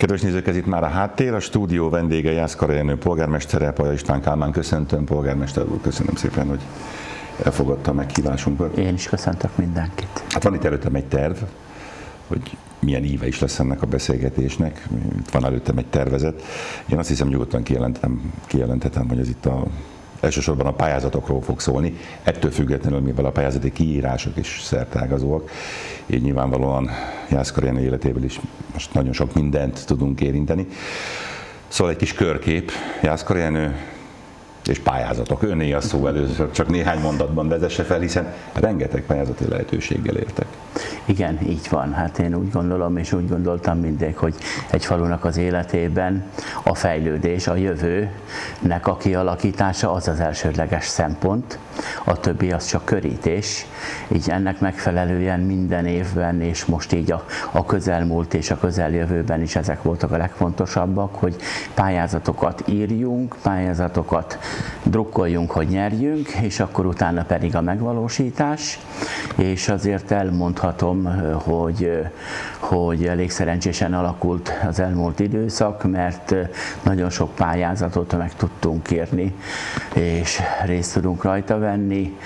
Kedves nézők, ez itt már a háttér, a stúdió vendége Jászkara Jenő polgármestere, Paja István Kálmán, köszöntöm, polgármester úr, köszönöm szépen, hogy elfogadta a meghívásunkat. Én is köszöntök mindenkit. Hát van itt előttem egy terv, hogy milyen íve is lesz ennek a beszélgetésnek, itt van előttem egy tervezet. Én azt hiszem nyugodtan kijelenthetem, hogy ez itt elsősorban a pályázatokról fog szólni, ettől függetlenül, mivel a pályázati kiírások is szerteágazóak, így nyilvánvalóan Jászkara Jenő életéből is most nagyon sok mindent tudunk érinteni. Szóval egy kis körkép, Jászkara Jenő és pályázatok. Öné a szó, először csak néhány mondatban vezesse fel, hiszen rengeteg pályázati lehetőséggel értek. Igen, így van. Hát én úgy gondolom, és úgy gondoltam mindig, hogy egy falunak az életében a fejlődés, a jövőnek a kialakítása az az elsődleges szempont, a többi az csak körítés. Így ennek megfelelően minden évben, és most így a közelmúlt és a közeljövőben is ezek voltak a legfontosabbak, hogy pályázatokat írjunk, pályázatokat drukkoljunk, hogy nyerjünk, és akkor utána pedig a megvalósítás. És azért elmondhatom, hogy elég szerencsésen alakult az elmúlt időszak, mert nagyon sok pályázatot meg tudtunk írni, és részt tudunk rajta venni.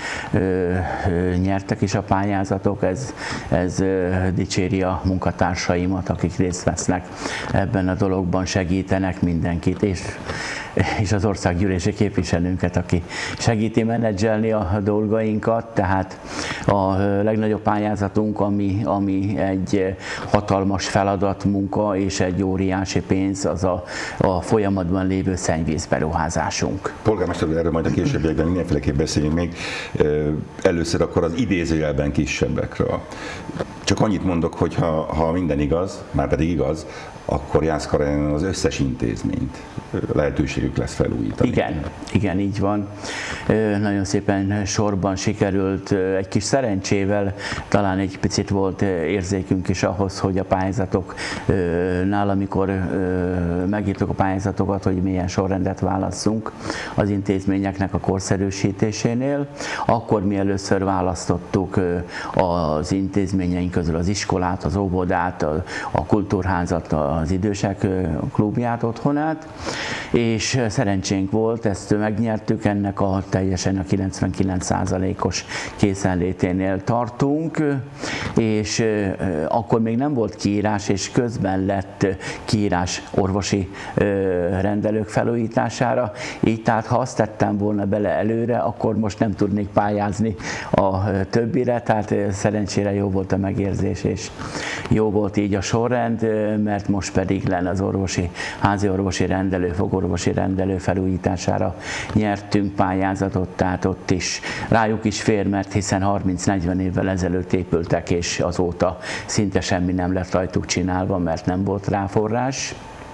Nyertek is a pályázatok, ez dicséri a munkatársaimat, akik részt vesznek ebben a dologban, segítenek mindenkit, és az országgyűlési képviselőnket, aki segíti menedzselni a dolgainkat. Tehát a legnagyobb pályázatunk, ami egy hatalmas feladatmunka és egy óriási pénz, az a folyamatban lévő szennyvízberuházásunk. Polgármester úr, erről majd a későbbiekben mindenféleképp beszéljünk még. Először akkor az idézőjelben kisebbekről. Csak annyit mondok, hogy ha minden igaz, már pedig igaz, akkor Jászkara Jenőn az összes intézményt lehetőségük lesz felújítani. Igen, így van. Nagyon szépen sorban sikerült, egy kis szerencsével, talán egy picit volt érzékünk is ahhoz, hogy a pályázatoknál, amikor megírtuk a pályázatokat, hogy milyen sorrendet válasszunk az intézményeknek a korszerűsítésénél, akkor mi először választottuk az intézményeink közül az iskolát, az óvodát, a kultúrházat, az idősek klubját, otthonát, és szerencsénk volt, ezt megnyertük, ennek teljesen a 99%-os készenléténél tartunk, és akkor még nem volt kiírás, és közben lett kiírás orvosi rendelők felújítására, így tehát ha azt tettem volna bele előre, akkor most nem tudnék pályázni a többire, tehát szerencsére jó volt a megérzés, és jó volt így a sorrend, mert most pedig lenne az házi orvosi rendelő, fogorvosi rendelő felújítására nyertünk pályázatot, tehát ott is rájuk is fér, mert hiszen 30-40 évvel ezelőtt épültek, és azóta szinte semmi nem lett rajtuk csinálva, mert nem volt rá forrás.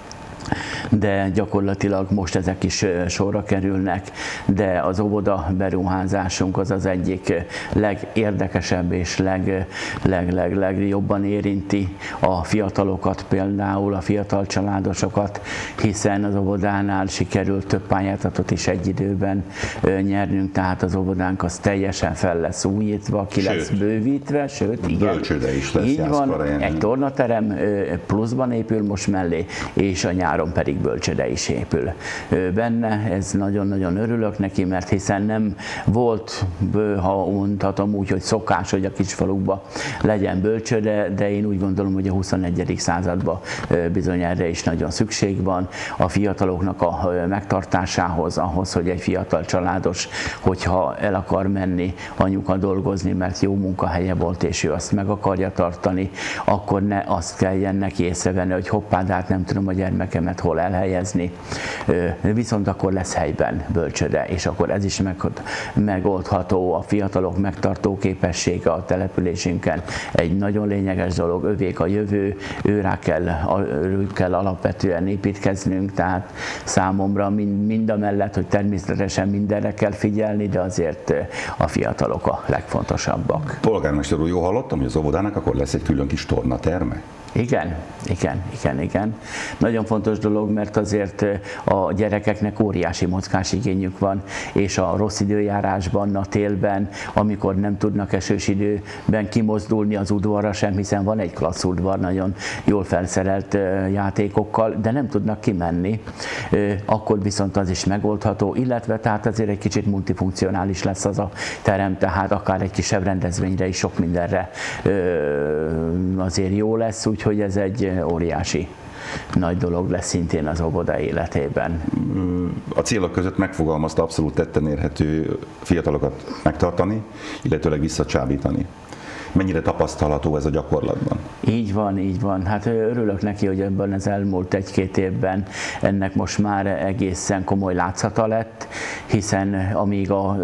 De gyakorlatilag most ezek is sorra kerülnek, de az óvoda beruházásunk az az egyik legérdekesebb és legjobban érinti a fiatalokat, például a fiatal családosokat, hiszen az óvodánál sikerült több pályázatot is egy időben nyernünk, tehát az óvodánk az teljesen fel lesz újítva, ki lesz bővítve, sőt, igen, bölcsőde is lesz, így van, egy tornaterem pluszban épül most mellé, és a nyáron pedig bölcsőde is épül benne. Ez nagyon-nagyon örülök neki, mert hiszen nem volt, ha mondhatom úgy, hogy szokás, hogy a kisfalukban legyen bölcsőde, de én úgy gondolom, hogy a 21. században bizony erre is nagyon szükség van. A fiataloknak a megtartásához, ahhoz, hogy egy fiatal családos, hogyha el akar menni anyuka dolgozni, mert jó munkahelye volt, és ő azt meg akarja tartani, akkor ne azt kelljen neki észrevenni, hogy hoppá, de hát nem tudom a gyermekemet hol elhelyezni, viszont akkor lesz helyben bölcsőde, és akkor ez is megoldható. A fiatalok megtartó képessége a településünkön egy nagyon lényeges dolog, övék a jövő, őrá kell alapvetően építkeznünk, tehát számomra mindamellett, hogy természetesen mindenre kell figyelni, de azért a fiatalok a legfontosabbak. Polgármester úr, jól hallottam, hogy az óvodának akkor lesz egy külön kis tornaterme? Igen. Nagyon fontos dolog, mert azért a gyerekeknek óriási mozgásigényük van, és a rossz időjárásban, a télben, amikor nem tudnak esős időben kimozdulni az udvarra sem, hiszen van egy klassz udvar, nagyon jól felszerelt játékokkal, de nem tudnak kimenni, akkor viszont az is megoldható, illetve tehát azért egy kicsit multifunkcionális lesz az a terem, tehát akár egy kisebb rendezvényre is sok mindenre azért jó lesz, úgyhogy ez egy óriási nagy dolog lesz szintén az óvoda életében. A célok között megfogalmazta abszolút tetten érhető fiatalokat megtartani, illetőleg visszacsábítani. Mennyire tapasztalható ez a gyakorlatban? Így van. Hát örülök neki, hogy ebben az elmúlt egy-két évben ennek most már egészen komoly látszata lett, hiszen amíg a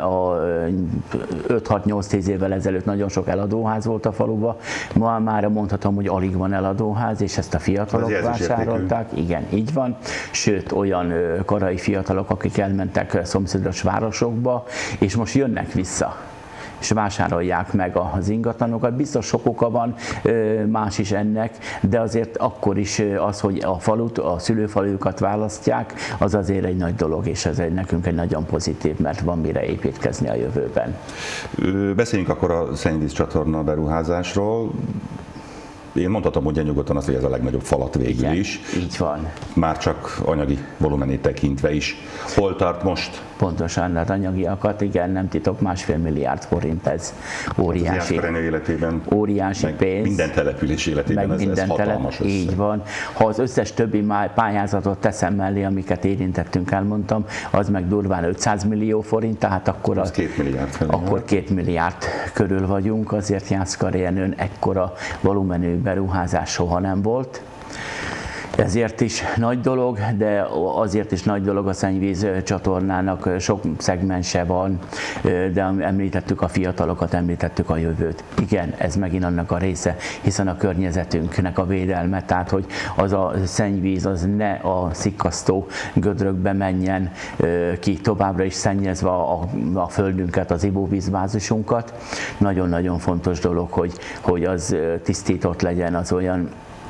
5-6-8-10 évvel ezelőtt nagyon sok eladóház volt a faluban, ma már mondhatom, hogy alig van eladóház, és ezt a fiatalok vásárolták. Igen, így van. Sőt, olyan korai fiatalok, akik elmentek szomszédos városokba, és most jönnek vissza, és vásárolják meg az ingatlanokat. Biztos sok oka van, más is ennek, de azért akkor is az, hogy a falut, a szülőfalujukat választják, az azért egy nagy dolog, és ez nekünk egy nagyon pozitív, mert van mire építkezni a jövőben. Beszéljünk akkor a szennyvízcsatorna beruházásról. Én mondhatom, hogy nyugodtan azt, hogy ez a legnagyobb falat végül is. Így van. Már csak anyagi volumenét tekintve is. Hol tart most? Pontosan, az anyagiakat, igen, nem titok, 1,5 milliárd forint, ez óriási, életében, óriási pénz. Minden település életében ez hatalmas összeg. Így van. Ha az összes többi pályázatot teszem mellé, amiket érintettünk, elmondtam, az meg durván 500 millió forint, tehát akkor, az 2 milliárd felé, akkor 2 milliárd körül vagyunk, azért Jászkar-Jenőn ekkora volumenű beruházás soha nem volt. Ezért is nagy dolog, de azért is nagy dolog a szennyvíz csatornának, sok szegmense van, de említettük a fiatalokat, említettük a jövőt. Igen, ez megint annak a része, hiszen a környezetünknek a védelme, tehát hogy az a szennyvíz az ne a szikkasztó gödrökbe menjen ki, továbbra is szennyezve a földünket, az ivóvízbázisunkat. Nagyon-nagyon fontos dolog, hogy az tisztított legyen, az olyan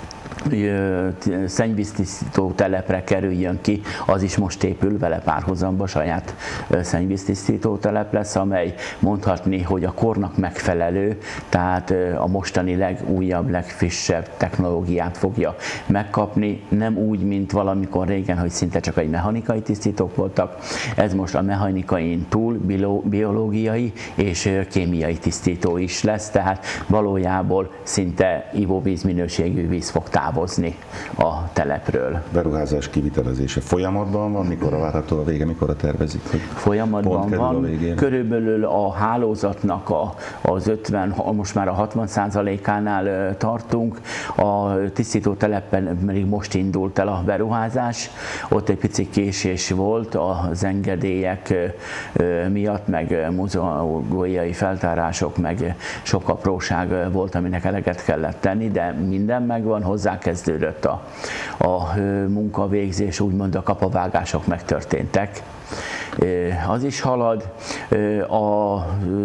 szennyvíztisztító telepre kerüljön ki, az is most épül vele párhuzamba, saját szennyvíztisztító telep lesz, amely mondhatni, hogy a kornak megfelelő, tehát a mostani legújabb, legfrissebb technológiát fogja megkapni, nem úgy, mint valamikor régen, hogy szinte csak egy mechanikai tisztítók voltak, ez most a mechanikain túl biológiai és kémiai tisztító is lesz, tehát valójában szinte ivóvíz minőségű víz fog távozni a telepről. Beruházás kivitelezése folyamatban van, mikor a várható a vége, mikor a tervezik? Folyamatban van, körülbelül a hálózatnak az 50, most már a 60%-ánál tartunk, a tisztító telepen pedig most indult el a beruházás, ott egy pici késés volt az engedélyek miatt, meg muzeológiai feltárások, meg sok apróság volt, aminek eleget kellett tenni, de minden megvan, hozzákezdődött a munkavégzés, úgymond a kapavágások megtörténtek. Az is halad, a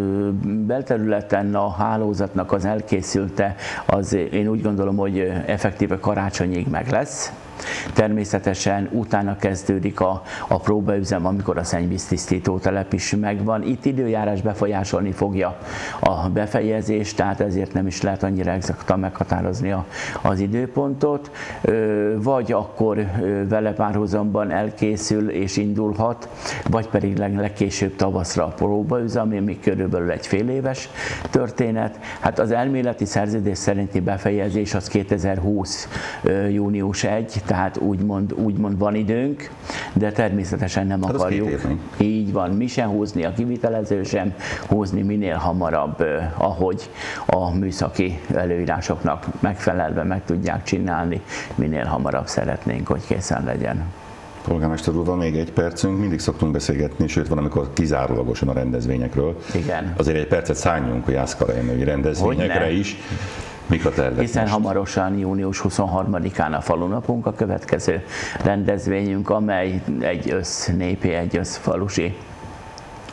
belterületen a hálózatnak az elkészülte, az én úgy gondolom, hogy effektíve karácsonyig meg lesz. Természetesen utána kezdődik a próbaüzem, amikor a szennyvíztisztító telep is megvan. Itt időjárás befolyásolni fogja a befejezést, tehát ezért nem is lehet annyira exaktan meghatározni az időpontot. Vagy akkor vele párhuzamban elkészül és indulhat, vagy pedig legkésőbb tavaszra a próbaüzem, ami körülbelül egy fél éves történet. Hát az elméleti szerződés szerinti befejezés az 2020. június 1, tehát úgymond van időnk, de természetesen nem akarjuk. Így van, mi sem húzni, a kivitelező sem húzni, minél hamarabb, ahogy a műszaki előírásoknak megfelelve meg tudják csinálni, minél hamarabb szeretnénk, hogy készen legyen. Polgármester úr, van még egy percünk, mindig szoktunk beszélgetni, sőt van, amikor kizárólagosan a rendezvényekről. Igen. Azért egy percet szálljunk a Jászkar-Jenői rendezvényekre is. Mik a tervek Hiszen most? Hamarosan június 23-án a falunapunk, a következő rendezvényünk, amely egy össznépi, egy összfalusi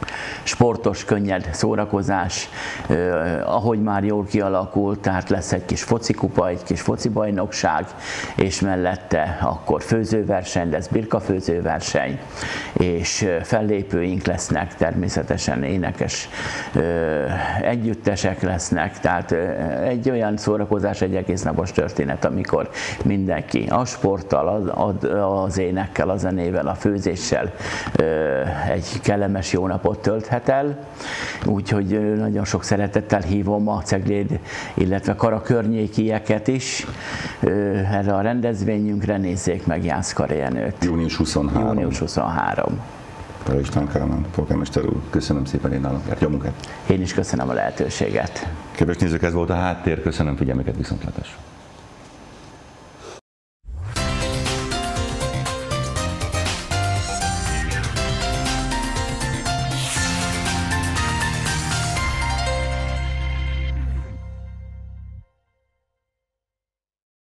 sportos, könnyed szórakozás, ahogy már jól kialakult, tehát lesz egy kis focikupa, egy kis foci bajnokság, és mellette akkor főzőverseny, lesz birkafőzőverseny, és fellépőink lesznek, természetesen énekes együttesek lesznek, tehát egy olyan szórakozás, egy egész napos történet, amikor mindenki a sporttal, az énekkel, a zenével, a főzéssel egy kellemes jó napot tölthet el. Úgyhogy nagyon sok szeretettel hívom a Cegléd, illetve Kara környékieket is erre a rendezvényünkre, nézzék meg Jászkar Jenőt. Június 23. Június 23. István Kálmán polgármester úr, köszönöm szépen, én nálunk járt. Jó munkát! Én is köszönöm a lehetőséget. Kedves nézők, ez volt a Háttér, köszönöm figyelmüket, viszontlátásra!